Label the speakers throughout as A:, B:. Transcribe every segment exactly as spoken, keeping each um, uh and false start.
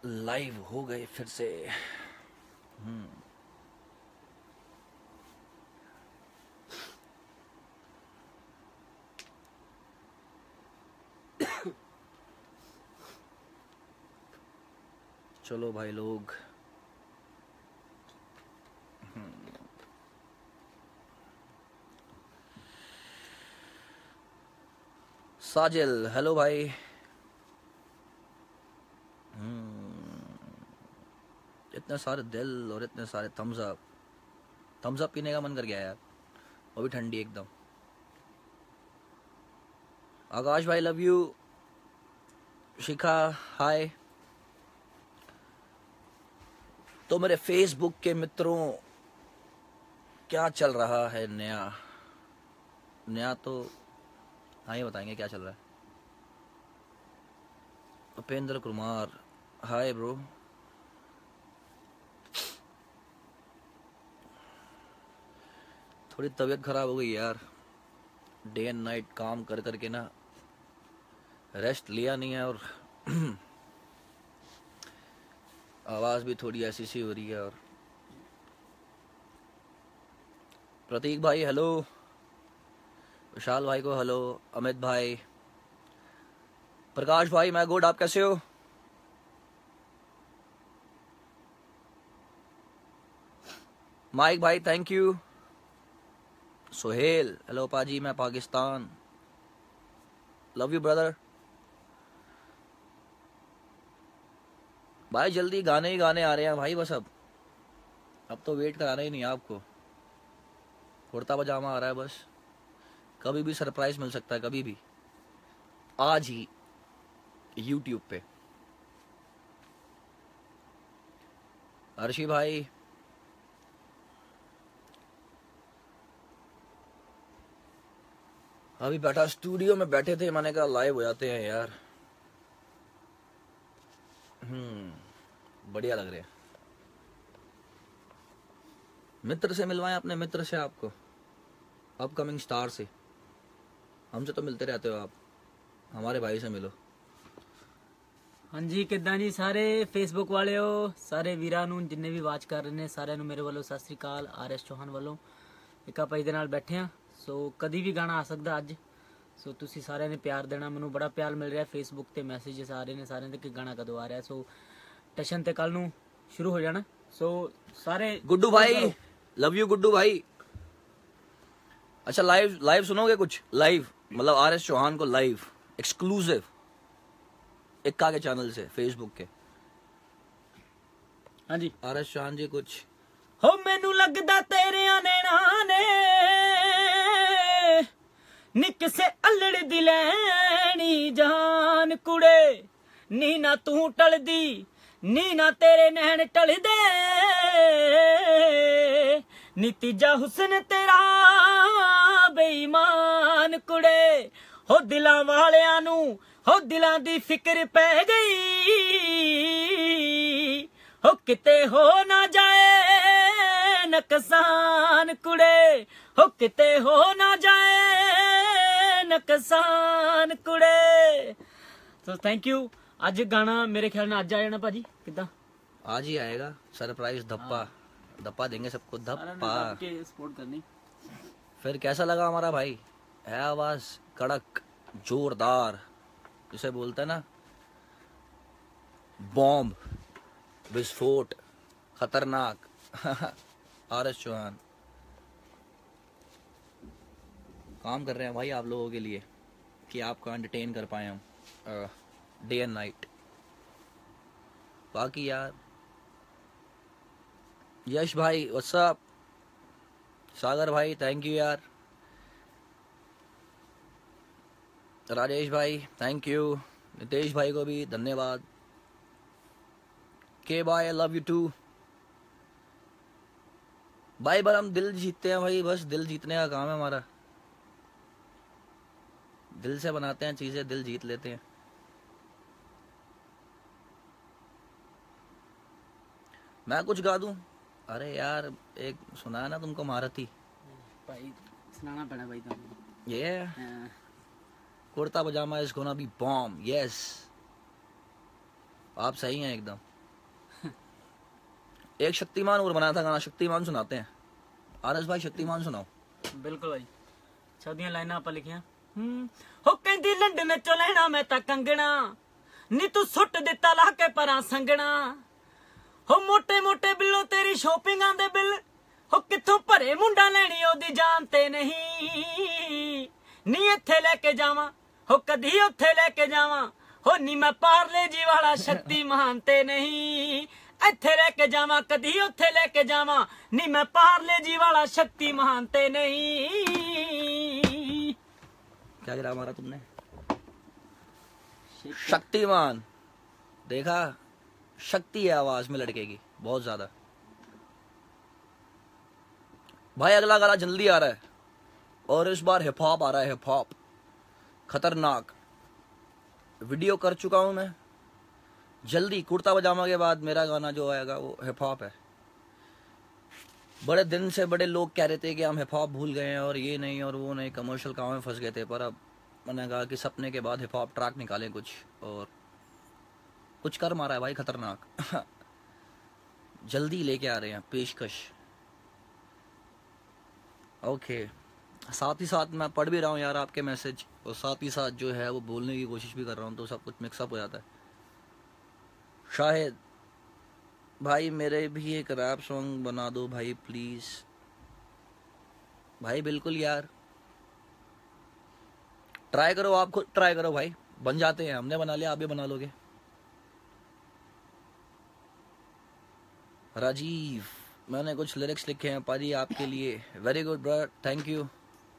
A: Live हो गए फिर से। हम्म चलो भाई लोग, साजिल हेलो भाई। इतने सारे दिल और इतने सारे थम्स अप। थम्स अप पीने का मन कर गया यार, वो भी ठंडी एकदम। आकाश भाई लव यू। शिखा हाय। तो मेरे फेसबुक के मित्रों, क्या चल रहा है नया? नया तो हाँ ये बताएंगे क्या चल रहा है। Upendra Kumar hi bro. थोड़ी तबीयत खराब हो गई यार, डे एंड नाइट काम कर करके ना, रेस्ट लिया नहीं है और आवाज भी थोड़ी ऐसी सी हो रही है। और प्रतीक भाई हेलो, विशाल भाई को हेलो, अमित भाई, प्रकाश भाई मैं गुड, आप कैसे हो? माइक भाई थैंक यू। सोहेल हेलो पाजी, मैं पाकिस्तान, लव यू ब्रदर। भाई जल्दी गाने ही गाने आ रहे हैं भाई, बस अब अब तो वेट कराना ही नहीं है आपको। कुर्ता पजामा आ रहा है बस, कभी भी सरप्राइज मिल सकता है, कभी भी, आज ही यूट्यूब पे। अर्शी भाई अभी बैठा स्टूडियो में बैठे थे, मैंने कहा लाइव हो जाते हैं यार। हम्म बढ़िया लग रहे हैं। मित्र से मिलवाएं अपने मित्र से, आपको अपकमिंग स्टार से। हमसे तो मिलते रहते हो आप, हमारे भाई से मिलो।
B: हाँ जी किदा जी सारे फेसबुक वाले हो, सारे वीरां नूं जिन्ने भी वाच कर रहे ने, सारिਆਂ ਨੂੰ ਮੇਰੇ ਵੱਲੋਂ ਸਤਿ ਸ੍ਰੀ ਅਕਾਲ। ਆਰ ਐਸ ਚੌਹਾਨ ਵੱਲੋਂ ਇੱਕ ਆਪਾਂ ਇਹਦੇ ਨਾਲ ਬੈਠੇ ਆ। ਸੋ ਕਦੀ ਵੀ ਗਾਣਾ ਆ ਸਕਦਾ ਅੱਜ। ਸੋ ਤੁਸੀਂ ਸਾਰਿਆਂ ਨੇ ਪਿਆਰ ਦੇਣਾ, ਮੈਨੂੰ ਬੜਾ ਪਿਆਰ ਮਿਲ ਰਿਹਾ ਫੇਸਬੁੱਕ ਤੇ, ਮੈਸੇजेस ਆ ਰਹੇ ਨੇ ਸਾਰਿਆਂ ਦੇ ਕਿ ਗਾਣਾ ਕਦੋਂ ਆ ਰਿਹਾ। ਸੋ ਟਸ਼ਨ ਤੇ ਕੱਲ ਨੂੰ ਸ਼ੁਰੂ ਹੋ ਜਾਣਾ। ਸੋ ਸਾਰੇ
A: गुड्डू भाई लव यू गुड्डू भाई। अच्छा लाइव लाइव सुनोगे कुछ? लाइव मतलब आर एस चौहान को लाइव एक्सक्लूसिव इक्का के चैनल से, फेसबुक के।
B: हाँ जी
A: आर एस चौहान जी कुछ।
B: हो मैनू लगदा तेरियां नैना ने नी किसे अल्लड़ दी लैनी जान कुड़े, नी ना तू टलदी नी ना तेरे नैन टलदे, नी तीजा हुस्न तेरा बेईमान कुड़े। हो दिलां वालियां नू हो दिलां दी फिक्र पै गई, हो किते हो ना जाए नकसान कुड़े, हो किते हो ना जाए नकसान कुड़े। तो थैंक यू। आज गाना मेरे ख्याल में आज आ जाना भाजी, किदा
A: आज ही आएगा सरप्राइज धप्पा। धप्पा देंगे सबको, धप्पा
B: सपोर्ट करनी।
A: फिर कैसा लगा हमारा भाई? है आवाज कड़क जोरदार, जिसे बोलते हैं ना बॉम्ब, विस्फोट, खतरनाक। आर एस चौहान काम कर रहे हैं भाई आप लोगों के लिए कि आपको एंटरटेन कर पाए हम डे एंड नाइट। बाकी यार यश भाई व्हाट्सअप, सागर भाई थैंक यू यार, राजेश भाई थैंक यू, नितेश भाई को भी धन्यवाद, के भाई आई लव यू टू भाई। पर हम दिल जीतते हैं भाई, बस दिल जीतने का काम है हमारा, दिल से बनाते हैं चीजें, दिल जीत लेते हैं। मैं कुछ गा दूं? अरे यार एक सुना है ना तुमको महारथी
B: भाई, सुनाना पड़ा भाई तुमको।
A: ये kurta pyjama is gonna be bomb. Yes आप सही हैं एकदम। एक शक्तिमान और बनाया था गाना, शक्तिमान सुनाते हैं। आरएस भाई शक्तिमान सुनाओ।
B: बिल्कुल भाई, छदियां लाइना आप लिखियां। हो कहंदी लंडन चो लेना मैं ता कंगना, नी तू सुट दिता ला के परां संगना। हो मोटे मोटे बिलों तेरी शॉपिंगां दे बिल, हो कित्थों भरे मुंडा लैनी ओदी जानते नहीं। नी इत्थे लेके जावां, हो कदी उत्थे लेके जावां, हो नी मैं पार्ले जी वाला शक्तिमान ते नहीं। इत्थे लेके जावां कदी उत्थे लेके जावां, नी मैं पार्ले जी वाला शक्तिमान ते नहीं।
A: क्या गिरा मारा तुमने? शक्तिमान। देखा, शक्ति है आवाज में लड़के की बहुत ज्यादा। भाई अगला गाना जल्दी आ रहा है और इस बार हिप हॉप आ रहा है, हिप हॉप खतरनाक। वीडियो कर चुका हूं मैं, जल्दी कुर्ता पजामा के बाद मेरा गाना जो आएगा वो हिप हॉप है। बड़े दिन से बड़े लोग कह रहे थे कि हम हिप हॉप भूल गए हैं और ये नहीं और वो नहीं, कमर्शियल काम में फंस गए थे, पर अब मैंने कहा कि सपने के बाद हिप हॉप ट्रैक निकालें कुछ, और कुछ कर मारा है भाई खतरनाक। जल्दी लेके आ रहे हैं पेशकश। ओके, साथ ही साथ मैं पढ़ भी रहा हूँ यार आपके मैसेज, और साथ ही साथ जो है वो बोलने की कोशिश भी कर रहा हूँ, तो सब कुछ मिक्सअप हो जाता है। शाहिद भाई मेरे भी एक रैप सॉन्ग बना दो भाई प्लीज। भाई बिल्कुल यार, ट्राई करो, आप खुद ट्राई करो भाई, बन जाते हैं। हमने बना लिया, आप भी बना लोगे। राजीव, मैंने कुछ लिरिक्स लिखे हैं पाजी आपके लिए। Very good brother, thank you.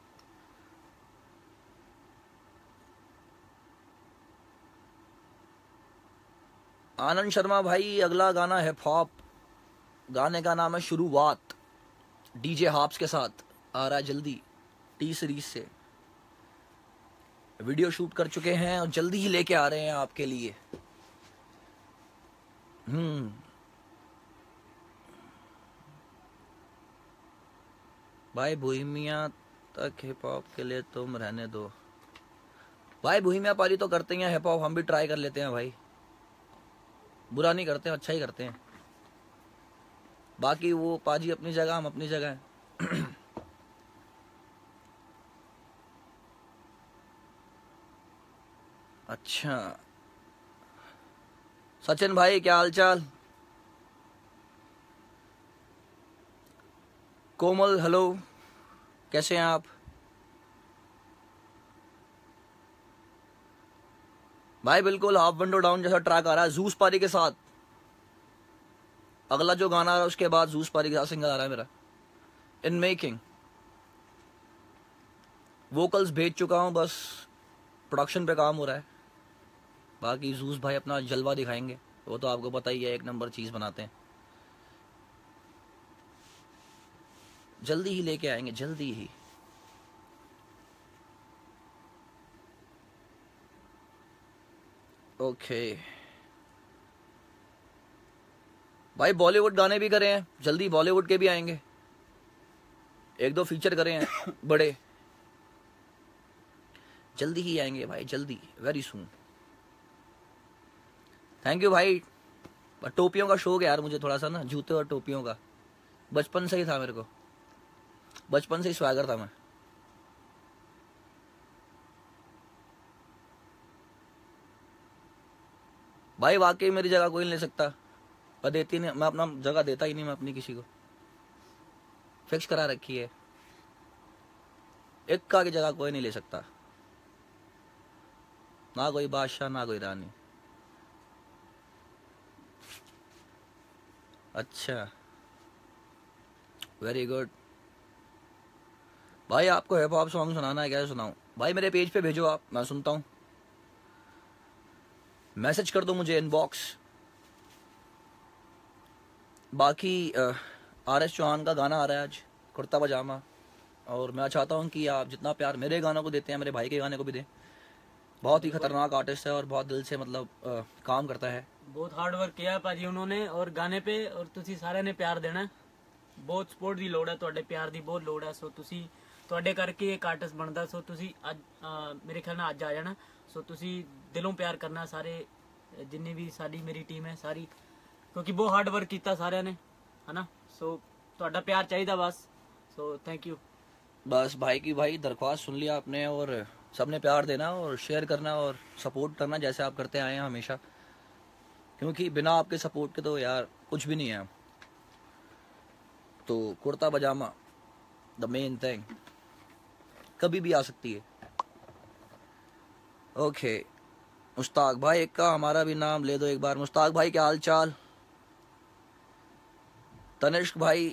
A: Anand Sharma भाई अगला गाना हिप हॉप, गाने का नाम है शुरुआत, डीजे हाप्स के साथ आ रहा है जल्दी, टी सीरीज से। वीडियो शूट कर चुके हैं और जल्दी ही लेके आ रहे हैं आपके लिए। हम्म भाई बोहेमिया तक हिप हॉप के लिए तुम रहने दो। भाई बोहेमिया पारी तो करते हैं हिप हॉप, हम भी ट्राई कर लेते हैं भाई, बुरा नहीं करते हैं, अच्छा ही करते हैं। बाकी वो पाजी अपनी जगह, हम अपनी जगह हैं। अच्छा सचिन भाई क्या हालचाल? कोमल हेलो, कैसे हैं आप? भाई बिल्कुल हाफ विंडो डाउन जैसा ट्रैक आ रहा है जूस पारी के साथ। अगला जो गाना आ रहा है उसके बाद जूस पारी के साथ सिंगल आ रहा है मेरा, इन मेकिंग। वोकल्स भेज चुका हूं, बस प्रोडक्शन पे काम हो रहा है। बाकी जूस भाई अपना जलवा दिखाएंगे, वो तो आपको पता ही है, एक नंबर चीज बनाते हैं। जल्दी ही लेके आएंगे, जल्दी ही। ओके भाई, बॉलीवुड गाने भी करे हैं, जल्दी बॉलीवुड के भी आएंगे, एक दो फीचर करे हैं बड़े, जल्दी ही आएंगे भाई, जल्दी, वेरी सून। थैंक यू भाई। टोपियों का शौक है यार मुझे थोड़ा सा ना, जूते और टोपियों का, बचपन से ही था मेरे को, बचपन से ही स्वैगर था मैं। भाई वाकई मेरी जगह कोई नहीं ले सकता, मैं देती नहीं, मैं अपना जगह देता ही नहीं मैं अपनी किसी को, फिक्स करा रखी है, एक का की जगह कोई नहीं ले सकता, ना कोई बादशाह ना कोई रानी। अच्छा वेरी गुड भाई, आपको हिप हॉप सॉन्ग सुनाना है, क्या सुनाऊं भाई? मेरे पेज पे भेजो आप, मैं सुनता हूं, मैसेज कर दो मुझे इनबॉक्स। बाकी आर एस चौहान का गाना आ रहा है आज, कुर्ता पजामा, और मैं चाहता हूं कि आप जितना प्यार मेरे गानों को देते हैं मेरे भाई के गाने को भी दें। बहुत ही खतरनाक आर्टिस्ट है और बहुत दिल से मतलब आ, काम करता है।
B: बहुत हार्ड वर्क किया भाजी उन्होंने और गाने पे, और तुसी सारे ने प्यार देना है। बहुत सपोर्ट ਦੀ ਲੋੜ ਹੈ, ਤੁਹਾਡੇ ਪਿਆਰ ਦੀ ਬਹੁਤ ਲੋੜ ਹੈ। ਸੋ ਤੁਸੀਂ, ਤੁਹਾਡੇ ਕਰਕੇ ਇੱਕ ਆਰਟਿਸਟ ਬਣਦਾ, ਸੋ ਤੁਸੀਂ ਅੱਜ ਮੇਰੇ ਖਿਆਲ ਨਾਲ ਅੱਜ ਆ ਜਾਣਾ। ਸੋ ਤੁਸੀਂ ਦਿਲੋਂ ਪਿਆਰ ਕਰਨਾ ਸਾਰੇ, ਜਿੰਨੀ ਵੀ ਸਾਡੀ ਮੇਰੀ ਟੀਮ ਹੈ ਸਾਰੀ, ਕਿਉਂਕਿ ਬਹੁਤ ਹਾਰਡ ਵਰਕ ਕੀਤਾ ਸਾਰਿਆਂ ਨੇ। है ना। सो ਤੁਹਾਡਾ ਪਿਆਰ ਚਾਹੀਦਾ बस। So thank you.
A: बस भाई की भाई दरख्वास्त सुन लिया आपने, और सबने प्यार देना और शेयर करना और सपोर्ट करना जैसे आप करते आए हैं हमेशा, क्योंकि बिना आपके सपोर्ट के तो यार कुछ भी नहीं है। तो kurta pyjama the main thing, कभी भी आ सकती है। ओके मुश्ताक भाई का हमारा भी नाम ले दो एक बार। मुश्ताक भाई क्या हाल चाल। तनिष्क भाई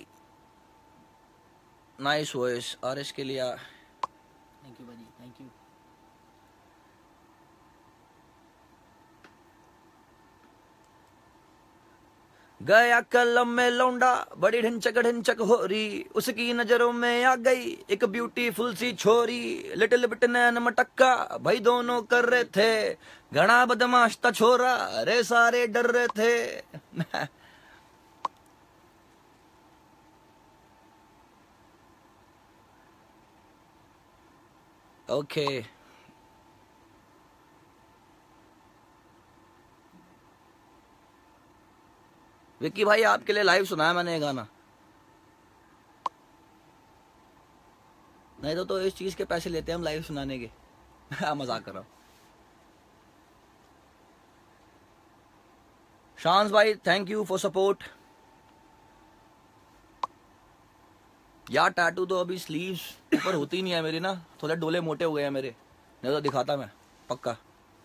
A: नाइस वॉइस और इसके लिए
B: थैंक यू भाजी, थैंक यू।
A: गया कलम में लौंडा बड़ी ढिंचक ढिंचक हो रही, उसकी नजरों में आ गई एक ब्यूटीफुल सी छोरी, लिटिल बिट नैन मटक्का भाई दोनों कर रहे थे, घना बदमाश था छोरा रे सारे डर रहे थे। Okay okay. विक्की भाई आपके लिए लाइव सुनाया मैंने ये गाना, नहीं तो तो इस चीज के पैसे लेते हैं हम लाइव सुनाने के। मजाक कर रहा हूं। शांस भाई थैंक यू फॉर सपोर्ट। यार टैटू तो अभी स्लीव्स ऊपर होती नहीं है मेरी ना, थोड़े डोले मोटे हो गए हैं मेरे, नहीं तो दिखाता मैं पक्का।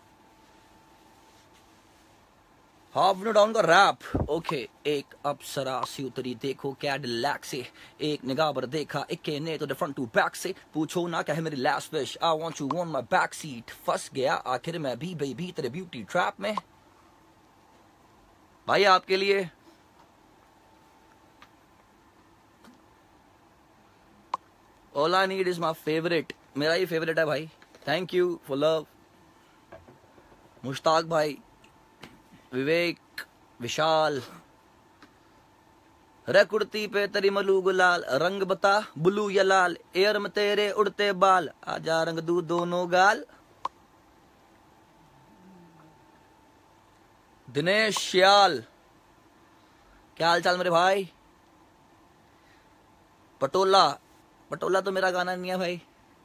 A: हाफ डाउन का रैप ओके। एक अप्सरा सी उतरी देखो कैडिलैक से, एक निगाह पर देखा इक्के ने तो फ्रंट टू बैक से, पूछो ना क्या है मेरी last wish, I want you on my back seat, फंस गया आखिर मैं भी बेबी तेरे ब्यूटी ट्रैप में। भाई आपके लिए all I need is my favourite, मेरा ही फेवरेट है भाई। Thank you for love. Mushtaq भाई, विवेक, विशाल, रे कुर्ती पे तेरी मलू गुलाल, रंग बता ब्लू या लाल, एयर में तेरे उड़ते बाल, आजा रंग दू दोनों गाल। दिनेश श्याल क्या हाल चाल मेरे भाई। पटोला, पटोला तो मेरा गाना नहीं है भाई,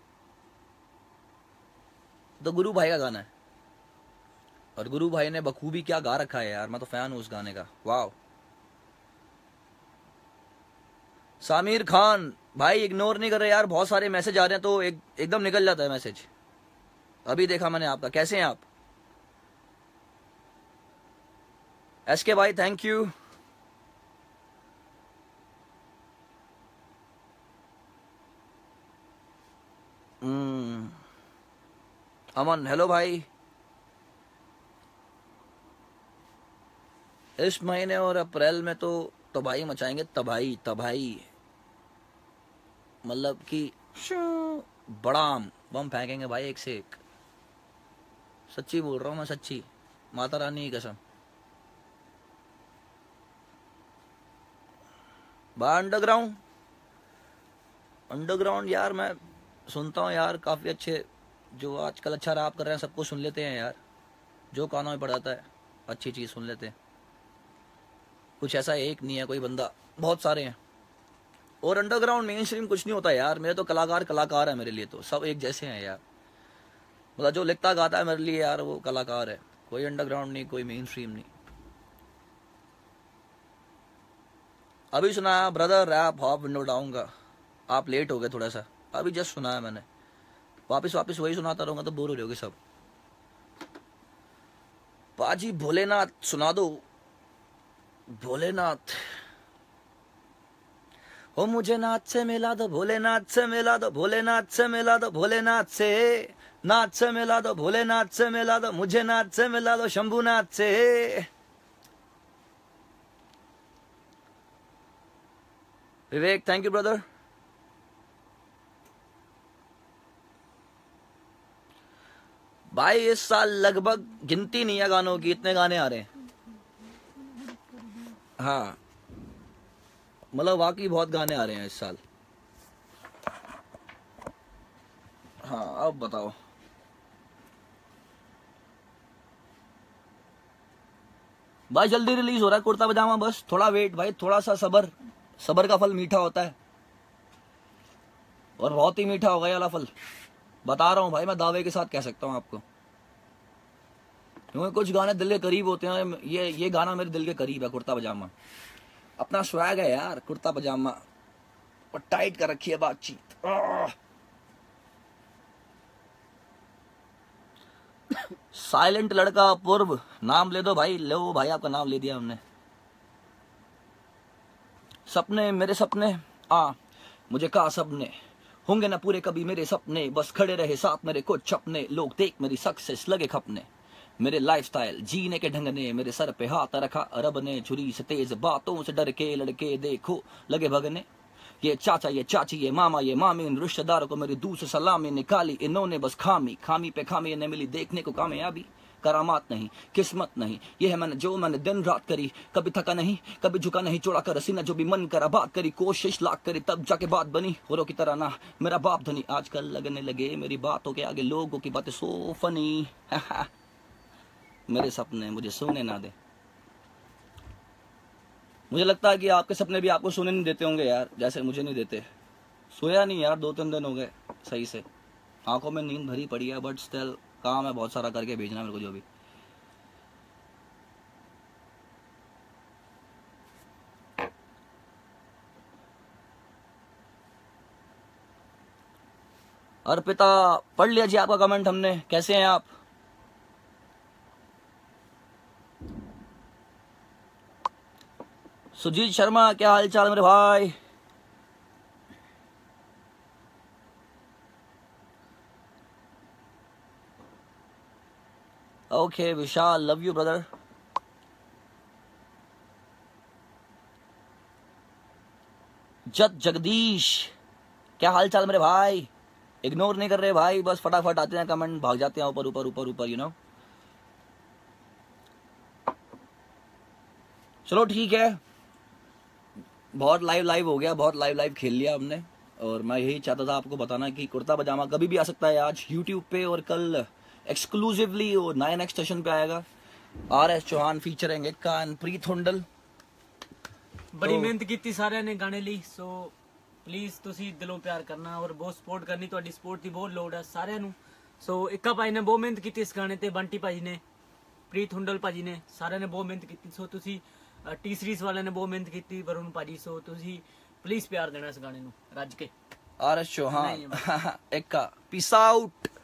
A: तो गुरु भाई का गाना है, और गुरु भाई ने बखूबी क्या गा रखा है यार, मैं तो फैन हूं उस गाने का। वाह। सामिर खान भाई इग्नोर नहीं कर रहे यार, बहुत सारे मैसेज आ रहे हैं तो एक, एकदम निकल जाता है मैसेज। अभी देखा मैंने आपका, कैसे हैं आप। एस के भाई थैंक यू। हम्म अमन हेलो भाई। इस महीने और अप्रैल में तो तबाही मचाएंगे, तबाही तबाही, मतलब कि बड़ा बम फेंकेंगे भाई एक से एक। सच्ची बोल रहा हूँ मैं, सच्ची माता रानी की कसम। बा अंडरग्राउंड, अंडरग्राउंड यार मैं सुनता हूँ यार, काफी अच्छे जो आजकल अच्छा रैप कर रहे हैं सबको सुन लेते हैं यार, जो कानों में पड़ जाता है अच्छी चीज सुन लेते हैं। कुछ ऐसा एक नहीं है कोई बंदा, बहुत सारे हैं। और अंडरग्राउंड मेन स्ट्रीम कुछ नहीं होता यार, मेरे तो कलाकार कलाकार है, मेरे लिए तो सब एक जैसे हैं यार। मतलब जो लिखता गाता है मेरे लिए यार वो कलाकार है, कोई अंडरग्राउंड नहीं, कोई मेन स्ट्रीम नहीं। अभी सुनाया brother rap hop window down का, आप लेट हो गए थोड़ा सा, अभी जस्ट सुनाया मैंने, वापस वापस वही सुनाता रहूंगा तो बोर हो जाओगे सब। पाजी भोलेनाथ सुना दो, भोलेनाथ हो मुझे नाथ से मिला दो, भोलेनाथ से मिला दो, भोलेनाथ से मिला दो, भोलेनाथ से नाथ से मिला दो, भोलेनाथ से मिला दो, मुझे नाथ से मिला दो, शंभुनाथ से। Vivek thank you brother. भाई इस साल लगभग गिनती नहीं है गानों की, इतने गाने आ रहे हैं। हाँ मतलब वाकई बहुत गाने आ रहे हैं इस साल। हाँ अब बताओ। भाई जल्दी रिलीज हो रहा है कुर्ता पजामा, बस थोड़ा वेट भाई, थोड़ा सा सबर, सबर का फल मीठा होता है और बहुत ही मीठा होगा ये वाला फल, बता रहा हूँ भाई, मैं दावे के साथ कह सकता हूँ आपको, क्योंकि कुछ गाने दिल के करीब होते हैं। ये ये गाना मेरे दिल के करीब है, कुर्ता पजामा। अपना स्वैग है यार कुर्ता पजामा, और टाइट कर रखी है बातचीत। साइलेंट लड़का पूर्व, नाम ले दो भाई, लो भाई आपका नाम ले दिया हमने। सपने मेरे सपने आ मुझे कहा सबने, होंगे ना पूरे कभी मेरे सपने, बस खड़े रहे साथ मेरे कुछ अपने, लोग देख मेरी सक्सेस लगे खपने, मेरे लाइफस्टाइल जीने के ढंग ने, मेरे सर पे हाथ रखा रब ने, छुरी से तेज बातों से डर के लड़के देखो लगे भगने, ये चाचा ये चाची ये मामा ये मामी, इन रिश्तेदारों को मेरी दूर से सलामी निकाली, इन्होंने बस खामी खामी पे खामी इन्हें मिली, देखने को कामयाबी करामात नहीं किस्मत नहीं, ये है मैंने जो मैंने दिन रात करी, कभी थका नहीं कभी झुका नहीं, चौड़ा कर सीना जो भी मन करा, बात करी कोशिश लाख करी तब जाके बात बनी, होरों की तरह ना मेरा बाप धनी, आजकल लगने लगे मेरी बातों के आगे लोगों की बातें सो फनी। मेरे सपने मुझे सोने ना दे। मुझे लगता है कि आपके सपने भी आपको सोने नहीं देते होंगे यार, जैसे मुझे नहीं देते। सोया नहीं यार, दो तीन दिन हो गए सही से, आंखों में नींद भरी पड़ी है, बट स्टिल काम है बहुत सारा, करके भेजना मेरे को जो भी। अर्पिता पढ़ लिया जी आपका कमेंट हमने, कैसे हैं आप? सुजीत शर्मा क्या हाल चाल मेरे भाई? Okay Vishal love you brother. जत जगदीश क्या हाल चाल मेरे भाई? इग्नोर नहीं कर रहे भाई, बस फटाफट आते हैं कमेंट, भाग जाते हैं ऊपर ऊपर ऊपर ऊपर, यू नो। चलो ठीक है, बहुत लाइव लाइव हो गया, बहुत लाइव लाइव खेल लिया हमने, और मैं यही चाहता था आपको बताना कि कुर्ता पजामा कभी भी आ सकता है, आज यूट्यूब पे, और कल एक्सक्लूसिवली वो नाइन एक्स स्टेशन पे आएगा। R S Chauhan featuring Ekka and Preet Hundal.
B: बड़ी मेहनत ਕੀਤੀ ਸਾਰਿਆਂ ਨੇ ਗਾਣੇ ਲਈ, ਸੋ ਪਲੀਜ਼ ਤੁਸੀਂ ਦਿਲੋਂ ਪਿਆਰ ਕਰਨਾ ਔਰ ਬਹੁਤ ਸਪੋਰਟ ਕਰਨੀ, ਤੁਹਾਡੀ ਸਪੋਰਟ ਦੀ ਬਹੁਤ ਲੋੜ ਹੈ ਸਾਰਿਆਂ ਨੂੰ। ਸੋ ਇੱਕਾ ਭਾਈ ਨੇ ਬਹੁਤ ਮਿਹਨਤ ਕੀਤੀ ਇਸ ਗਾਣੇ ਤੇ, ਬੰਟੀ ਭਾਜੀ ਨੇ, ਪ੍ਰੀਤ ਹੁੰਡਲ ਭਾਜੀ ਨੇ, ਸਾਰਿਆਂ ਨੇ ਬਹੁਤ ਮਿਹਨਤ ਕੀਤੀ। ਸੋ ਤੁਸੀਂ ਟੀ ਸੀਰੀਜ਼ ਵਾਲਿਆਂ ਨੇ ਬਹੁਤ ਮਿਹਨਤ ਕੀਤੀ, ਵਰੁਣ ਭਾਜੀ, ਸੋ ਤੁਸੀਂ ਪਲੀਜ਼ ਪਿਆਰ ਦੇਣਾ ਇਸ ਗਾਣੇ ਨੂੰ ਰੱਜ ਕੇ।
A: R S Chauhan Ekka peace out.